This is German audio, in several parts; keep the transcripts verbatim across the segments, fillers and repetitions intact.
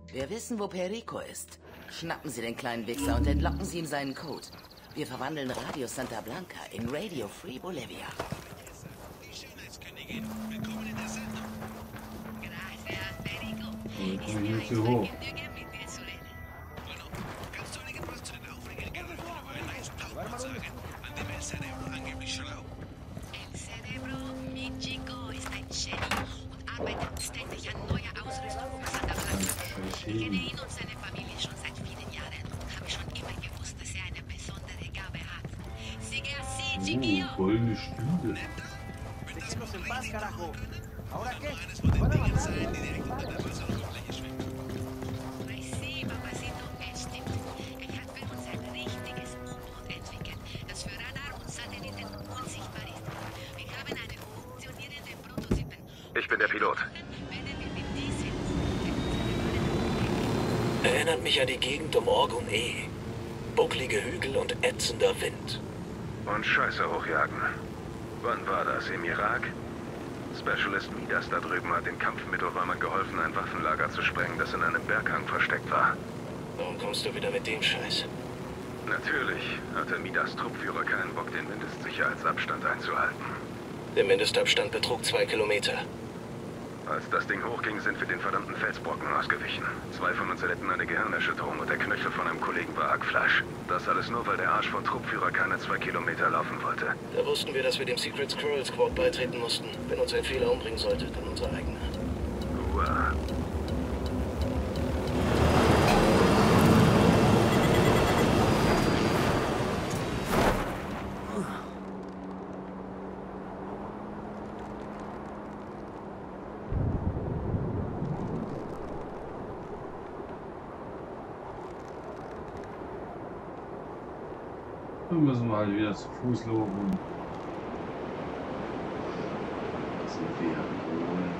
Wir wissen, wo Perico ist. Schnappen Sie den kleinen Wichser und entlocken Sie ihm seinen Code. Wir verwandeln Radio Santa Blanca in Radio Free Bolivia. Die Schönheitskönigin, willkommen in der Sendung. Gracias, Perico. Und Es komm mir ich ein hier hoch. Vergnügen, mit dir zu reden. Bueno, kannst du irgendwas zu den aufregenden Gerüchten über ein neues Tauchboot sagen, an dem El Cerebro angeblich schlau? El Cerebro, mi chico, ist ein Genie und arbeitet ständig an neuer Ausrüstung für Santa Blanca. Ich kenne ihn und seine Familie schon seit vielen Jahren und habe schon immer gewusst, dass er eine besondere Gabe hat. Sigue así, chiquillo. Oh, goldene Stühle. Déjenos en paz, carajo. ¿Ahora qué? Eines von den ¿Puedo Dingen matar? sein, die direkt unter der Wasseroberfläche schwimmen. Ay, sí, papacito, es stimmt. Ich habe für uns ein richtiges U-Boot entwickelt, das für Radar und Satelliten unsichtbar ist. Wir haben einen funktionierenden Prototypen. Ich bin der Pilot. Werden wir mit diesem Erinnert mich an die Gegend um Orgun E. Bucklige Hügel und ätzender Wind. Und Scheiße hochjagen. Wann war das? Im Irak? Specialist Midas da drüben hat den Kampfmittelräumern geholfen, ein Waffenlager zu sprengen, das in einem Berghang versteckt war. Warum kommst du wieder mit dem Scheiß? Natürlich hatte Midas Truppführer keinen Bock, den Mindestsicherheitsabstand einzuhalten. Der Mindestabstand betrug zwei Kilometer. Als das Ding hochging, sind wir den verdammten Felsbrocken ausgewichen. Zwei von uns erlitten eine Gehirnerschütterung und der Knöchel von einem Kollegen war Hackfleisch. Das alles nur, weil der Arsch von Truppführer keine zwei Kilometer laufen wollte. Da wussten wir, dass wir dem Secret Squirrel Squad beitreten mussten. Wenn uns ein Fehler umbringen sollte, dann unser eigener. Uah. Dann müssen wir halt wieder zu Fuß laufen. Sind wir erholt.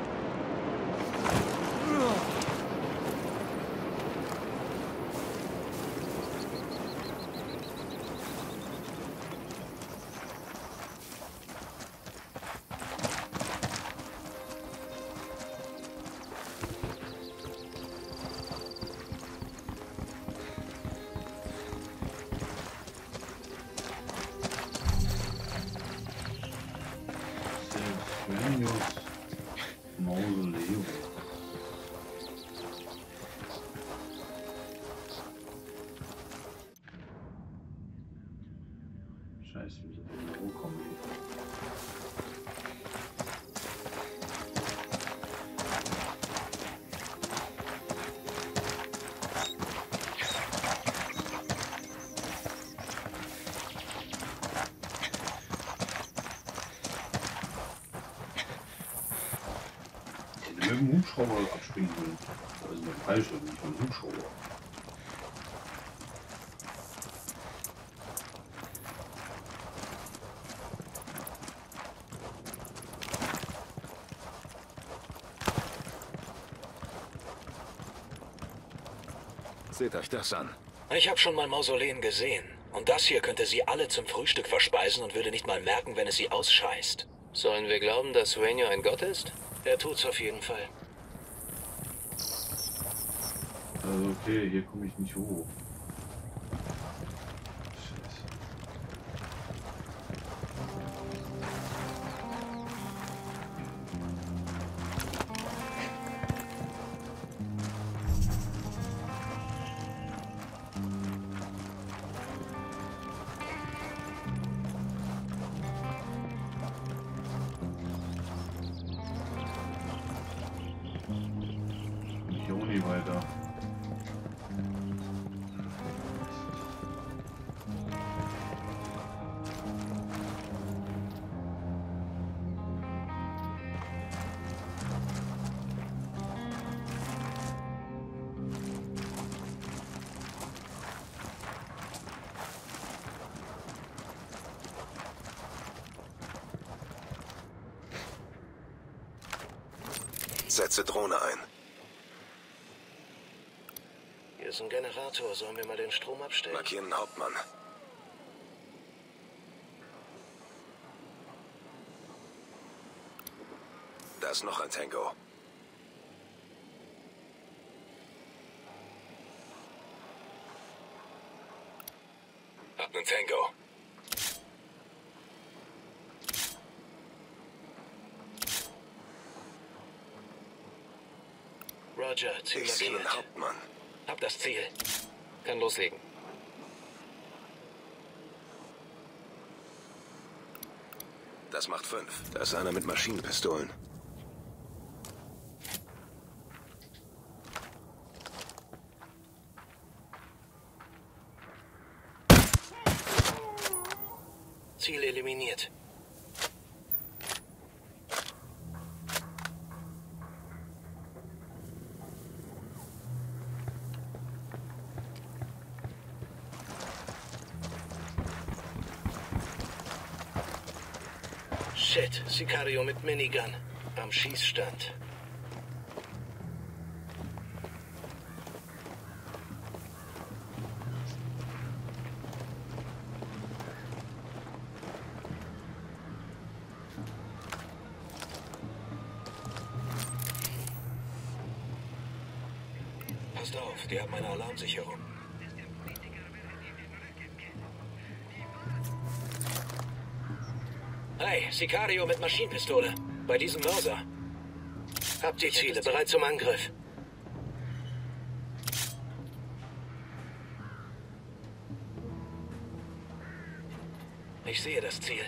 Svenjos Mausoleum. Scheiße, wie soll ich da hochkommen? Mit dem Hubschrauber abspringen will. Also mit dem Fallschirm, nicht mit dem Hubschrauber. Seht euch das an. Ich habe schon mal Mausoleen gesehen. Und das hier könnte sie alle zum Frühstück verspeisen und würde nicht mal merken, wenn es sie ausscheißt. Sollen wir glauben, dass Sueño ein Gott ist? Er tut's auf jeden Fall. Also okay, hier komme ich nicht hoch. Scheiße. Nicht ohne weiter. Setze Drohne ein. Hier ist ein Generator. Sollen wir mal den Strom abstellen? Markieren Hauptmann. Da ist noch ein Tango. Hab nen Tango. Roger, Ziel Ich sehe markiert. einen Hauptmann. Hab das Ziel. Kann loslegen. Das macht fünf. Da ist einer mit Maschinenpistolen. Ziel eliminiert. Shit, Sicario mit Minigun. Am Schießstand. Passt auf, die haben eine Alarmsicherung. Hey, Sicario mit Maschinenpistole. Bei diesem Mörser. Habt die Ziele bereit zum Angriff. Ich sehe das Ziel.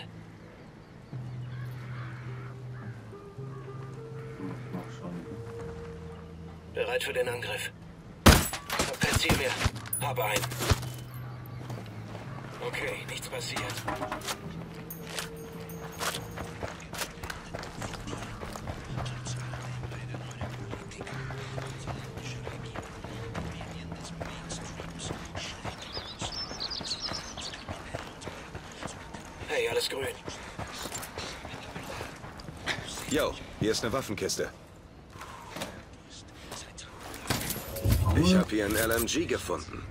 Mach schon. Bereit für den Angriff. Hab kein Ziel mehr. Habe einen. Okay, nichts passiert. Hey, alles grün. Yo, hier ist eine Waffenkiste. Ich habe hier einen L M G gefunden.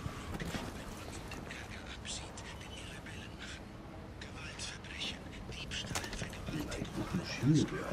Maschinengewehr.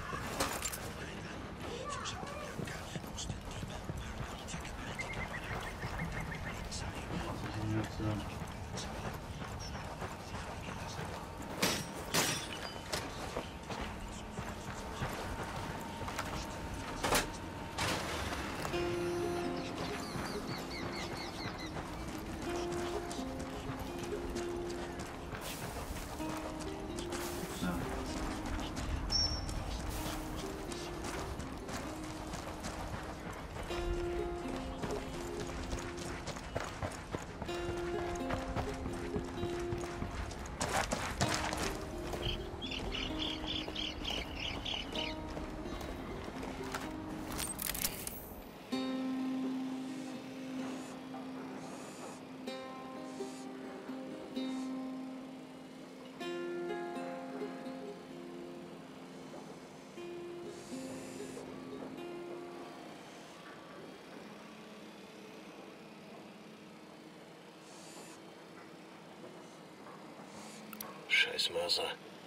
Scheiß Mörser.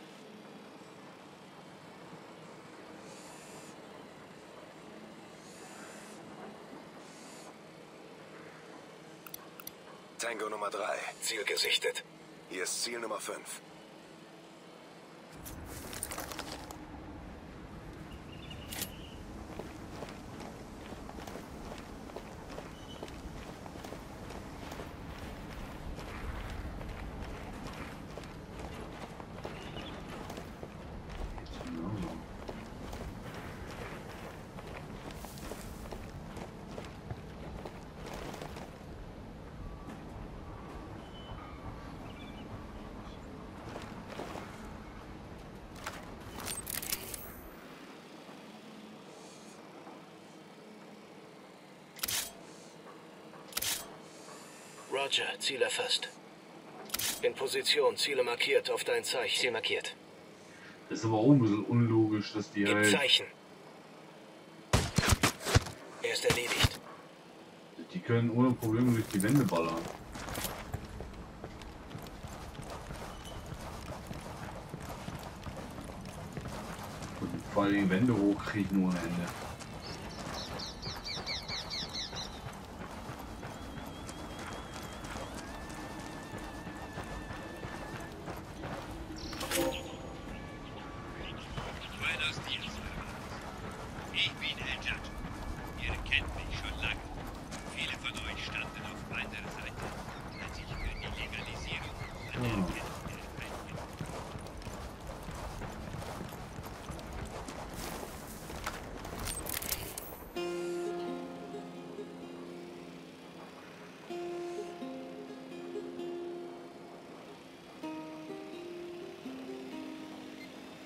Tango Nummer drei. Ziel gesichtet. Hier ist Ziel Nummer fünf. Roger, Ziel erfasst. In Position, Ziele markiert auf dein Zeichen. Ziel markiert. Das ist aber auch ein bisschen unlogisch, dass die Gib halt... Zeichen. Er ist erledigt. Die können ohne Probleme durch die Wände ballern. Und vor allem die Wände hochkriegen ohne Ende.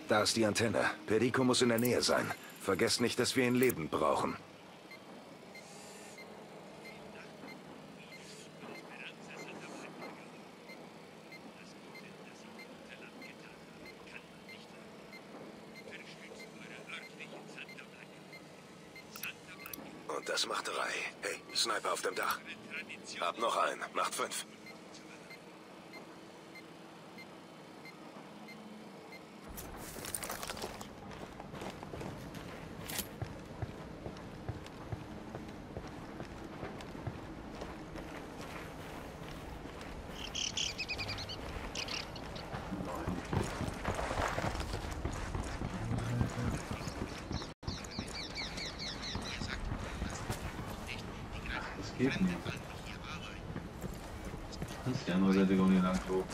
Da ist die Antenne. Perico muss in der Nähe sein. Vergesst nicht, dass wir ihn lebend brauchen. Und das macht drei. Hey, Sniper auf dem Dach. Hab noch einen. Macht fünf. Geht nicht. Das ist die andere Seite gar nicht lang laufen.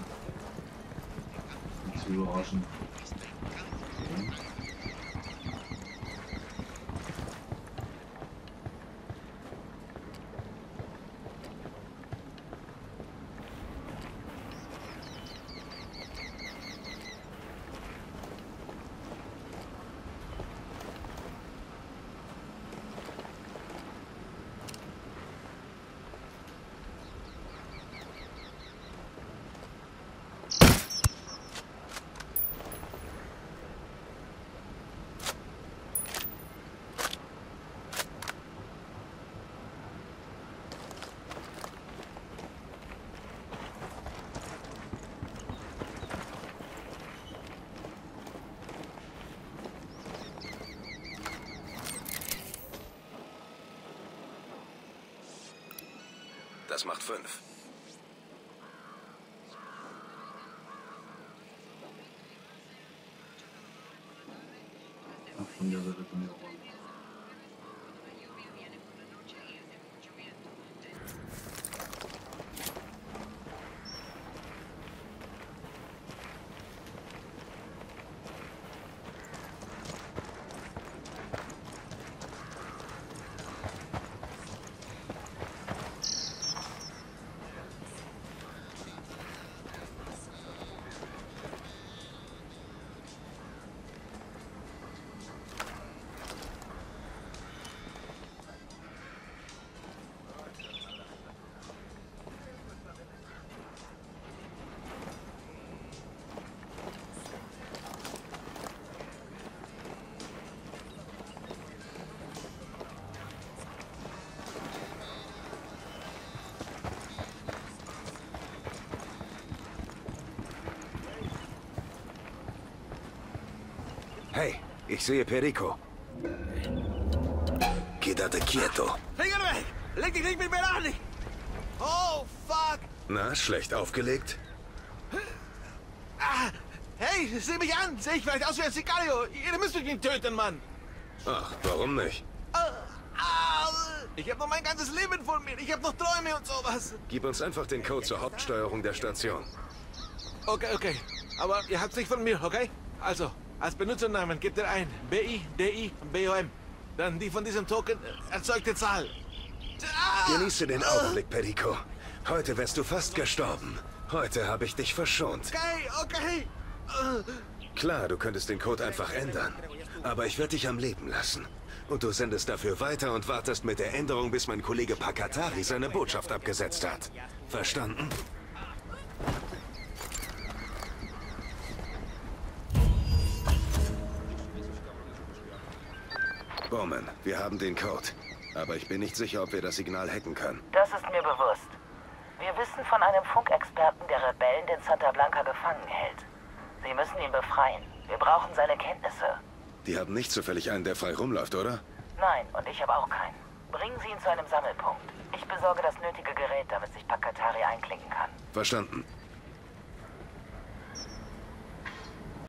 Zu überraschen. Okay. Das macht fünf. Ach, von der Seite von der Rolle. Hey, ich sehe Perico. Quédate quieto. Finger weg! Leg dich nicht mit mir an! Oh, fuck! Na, schlecht aufgelegt? Ah, hey, sieh mich an! Sehe ich vielleicht aus wie ein Sicario? Ihr müsst mich töten, Mann! Ach, warum nicht? Ah, ah, ich habe noch mein ganzes Leben vor mir. Ich habe noch Träume und sowas. Gib uns einfach den Code zur Hauptsteuerung der Station. Okay, okay. Aber ihr habt's nicht von mir, okay? Also, als Benutzernamen gebt ihr ein B I D I B O M. Dann die von diesem Token erzeugte Zahl. Ah! Genieße den Augenblick, Perico. Heute wärst du fast gestorben. Heute habe ich dich verschont. Okay, okay. Klar, du könntest den Code einfach ändern. Aber ich werde dich am Leben lassen. Und du sendest dafür weiter und wartest mit der Änderung, bis mein Kollege Pakatari seine Botschaft abgesetzt hat. Verstanden? Bowman, wir haben den Code. Aber ich bin nicht sicher, ob wir das Signal hacken können. Das ist mir bewusst. Wir wissen von einem Funkexperten, der Rebellen in Santa Blanca gefangen hält. Sie müssen ihn befreien. Wir brauchen seine Kenntnisse. Die haben nicht zufällig einen, der frei rumläuft, oder? Nein, und ich habe auch keinen. Bringen Sie ihn zu einem Sammelpunkt. Ich besorge das nötige Gerät, damit sich Pakatari einklinken kann. Verstanden.